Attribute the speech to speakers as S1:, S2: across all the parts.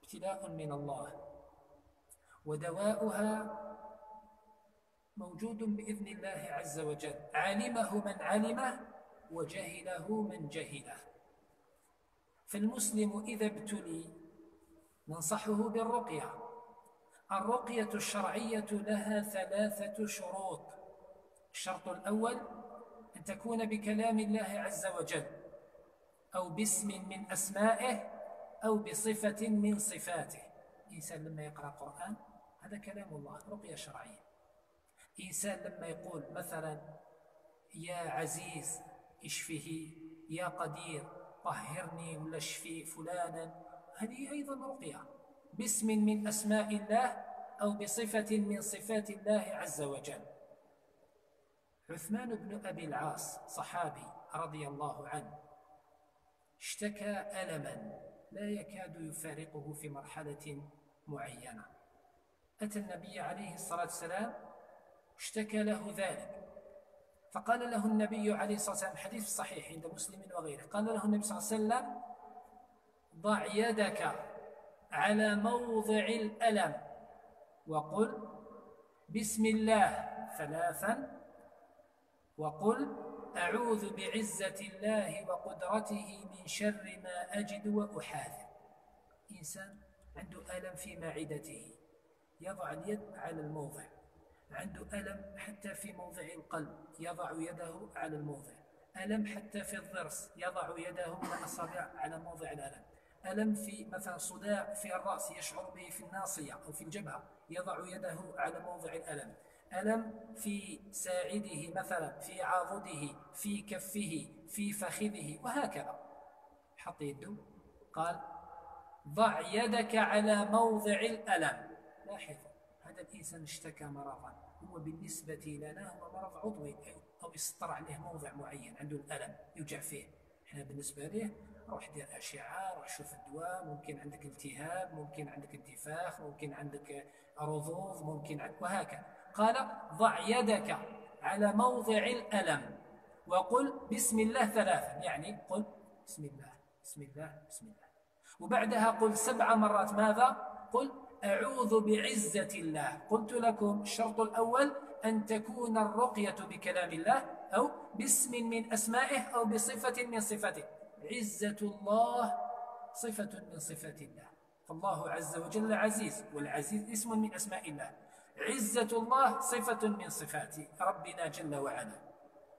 S1: ابتلاء من الله، ودواؤها موجود بإذن الله عز وجل، علمه من علمه وجهله من جهله. فالمسلم إذا ابتلي ننصحه بالرقية. الرقية الشرعية لها 3 شروط. الشرط الأول أن تكون بكلام الله عز وجل، أو باسم من أسمائه، أو بصفة من صفاته. إنسان لما يقرأ قرآن هذا كلام الله، رقية شرعية. إنسان لما يقول مثلا يا عزيز اشفه، يا قدير طهرني ولا اشفي فلانا، هذه أيضا رقية باسم من أسماء الله أو بصفة من صفات الله عز وجل. عثمان بن أبي العاص صحابي رضي الله عنه اشتكى ألما لا يكاد يفارقه في مرحلة معينة. أتى النبي عليه الصلاة والسلام اشتكى له ذلك، فقال له النبي عليه الصلاة والسلام، حديث صحيح عند مسلم وغيره، قال له النبي صلى الله عليه وسلم: ضع يدك على موضع الألم وقل بسم الله 3، وقل أعوذ بعزة الله وقدرته من شر ما أجد وأحاذر. إنسان عنده ألم في معدته يضع اليد على الموضع، عنده ألم حتى في موضع القلب يضع يده على الموضع، ألم حتى في الضرس يضع يده من الأصابع على موضع الألم، ألم في مثلا صداع في الرأس يشعر به في الناصية أو في الجبهة يضع يده على موضع الألم، ألم في ساعده مثلا في عاضده في كفه في فخذه وهكذا. حط يده، قال: ضع يدك على موضع الألم. لاحظ، هذا الإنسان اشتكى مرضا، هو بالنسبة لنا هو مرض عضوي أو يسطر عليه موضع معين، عنده الألم يوجع فيه. احنا بالنسبة له روح دير أشعة، روح شوف الدواء، ممكن عندك التهاب، ممكن عندك انتفاخ، ممكن عندك رضوض، ممكن عندك وهكذا. قال: ضع يدك على موضع الألم وقل بسم الله 3، يعني قل بسم الله بسم الله بسم الله، وبعدها قل 7 مرات ماذا؟ قل أعوذ بعزة الله. قلت لكم الشرط الأول أن تكون الرقية بكلام الله أو باسم من أسمائه أو بصفة من صفاته. عزة الله صفة من صفات الله، فالله عز وجل عزيز، والعزيز اسم من أسماء الله. عزة الله صفة من صفات ربنا جل وعلا.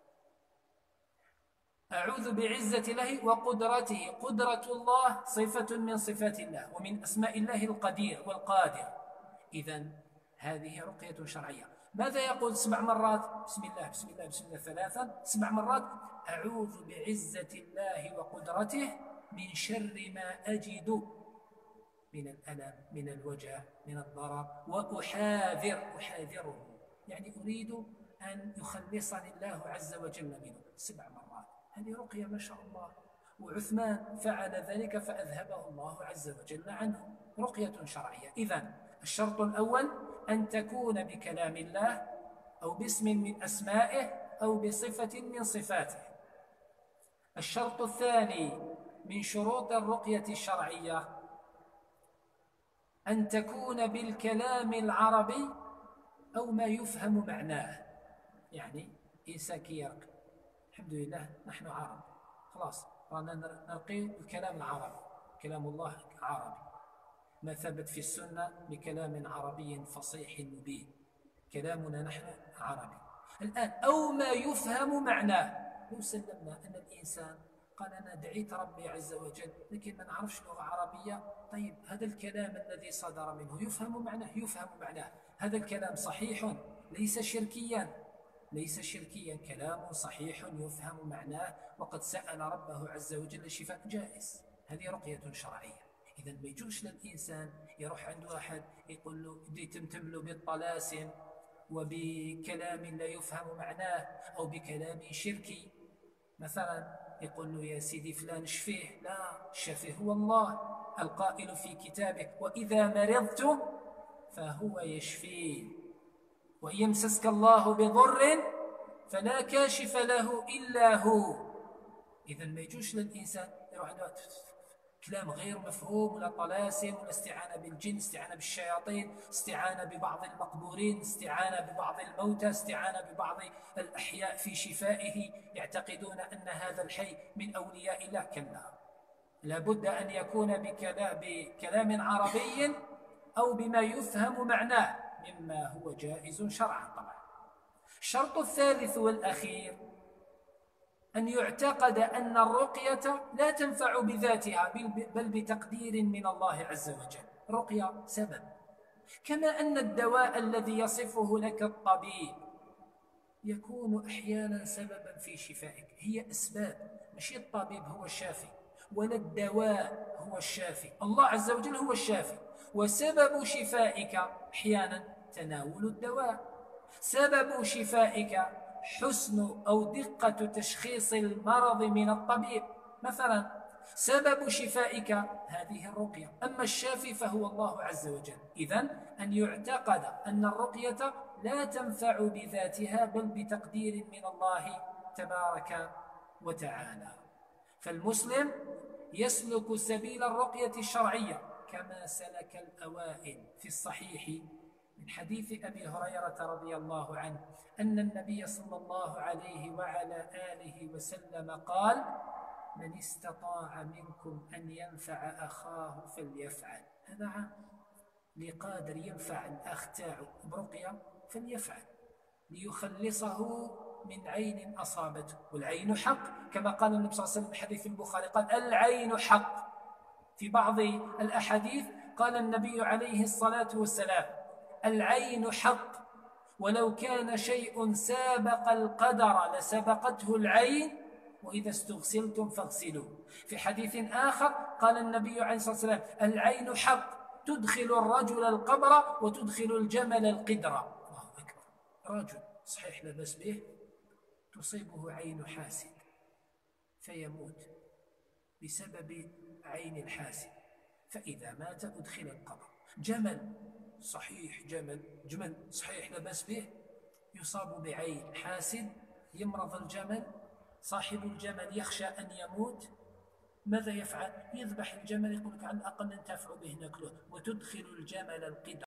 S1: أعوذ بعزة الله وقدرته، قدرة الله صفة من صفات الله ومن أسماء الله القدير والقادر. إذن هذه رقية شرعية. ماذا يقول 7 مرات؟ بسم الله بسم الله بسم الله 3، 7 مرات أعوذ بعزة الله وقدرته من شر ما أجد من الألم، من الوجع، من الضرر، أحاذره، يعني أريد أن يخلصني الله عز وجل منه 7 مرات. هذه رقية ما شاء الله، وعثمان فعل ذلك فأذهبه الله عز وجل عنه. رقية شرعية. إذن الشرط الأول أن تكون بكلام الله أو باسم من أسمائه أو بصفة من صفاته. الشرط الثاني من شروط الرقية الشرعية أن تكون بالكلام العربي أو ما يفهم معناه. يعني إنسان كي يرقي، الحمد لله نحن عرب، خلاص رانا نرقي بالكلام العربي، كلام الله عربي، ما ثبت في السنة بكلام عربي فصيح مبين، كلامنا نحن عربي. الآن أو ما يفهم معناه، لو سلمنا أن الإنسان قال أنا دعيت ربي عز وجل لكن ما نعرفش لغة عربية، طيب هذا الكلام الذي صدر منه يفهم معناه؟ يفهم معناه. هذا الكلام صحيح ليس شركيا، ليس شركيا، كلام صحيح يفهم معناه، وقد سأل ربه عز وجل الشفاء، جائز. هذه رقية شرعية. إذا ما يجوش للإنسان يروح عند واحد يقول له يتمتم له بالطلاسم وبكلام لا يفهم معناه أو بكلام شركي، مثلا يقول له يا سيدي فلان اشفيه، لا، الشافي هو الله القائل في كتابه وإذا مرضت فهو يشفين، وإن يمسسك الله بضر فلا كاشف له إلا هو. إذا ما يجوش للإنسان يروح عنده كلام غير مفهوم، ولا طلاسم، ولا استعانة بالجن، استعانة بالشياطين، استعانة ببعض المقبورين، استعانة ببعض الموتى، استعانة ببعض الأحياء في شفائه، يعتقدون أن هذا الحي من أولياء الله. كلا، لابد أن يكون بكلام عربي أو بما يفهم معناه مما هو جائز شرعا. طبعا الشرط الثالث والأخير أن يعتقد أن الرقية لا تنفع بذاتها بل بتقدير من الله عز وجل. رقية سبب، كما أن الدواء الذي يصفه لك الطبيب يكون أحيانا سببا في شفائك. هي أسباب، مش الطبيب هو الشافي ولا الدواء هو الشافي، الله عز وجل هو الشافي. وسبب شفائك أحيانا تناول الدواء، سبب شفائك حسن أو دقة تشخيص المرض من الطبيب مثلا، سبب شفائك هذه الرقية. أما الشافي فهو الله عز وجل. إذن أن يعتقد أن الرقية لا تنفع بذاتها بل بتقدير من الله تبارك وتعالى. فالمسلم يسلك سبيل الرقية الشرعية كما سلك الأوائل في الصحيح من حديث أبي هريرة رضي الله عنه أن النبي صلى الله عليه وعلى آله وسلم قال: من استطاع منكم أن ينفع أخاه فليفعل. هذا عام، لقادر ينفع الأخ تاعه برقية فليفعل ليخلصه من عين أصابته. والعين حق، كما قال النبي صلى الله عليه وسلم في حديث البخاري قال: العين حق. في بعض الأحاديث قال النبي عليه الصلاة والسلام: العين حق، ولو كان شيء سابق القدر لسبقته العين، وإذا استغسلتم فاغسلوا. في حديث آخر قال النبي عليه الصلاة والسلام: العين حق، تدخل الرجل القبر وتدخل الجمل القدر. الله أكبر. رجل صحيح لا بأس به تصيبه عين حاسد فيموت بسبب عين الحاسد، فإذا مات أدخل القبر. جمل صحيح، جمل صحيح لا بأس به يصاب بعين حاسد، يمرض الجمل، صاحب الجمل يخشى أن يموت، ماذا يفعل؟ يذبح الجمل، يقول لك على الأقل ننتفع به ناكله، وتدخل الجمل القدر.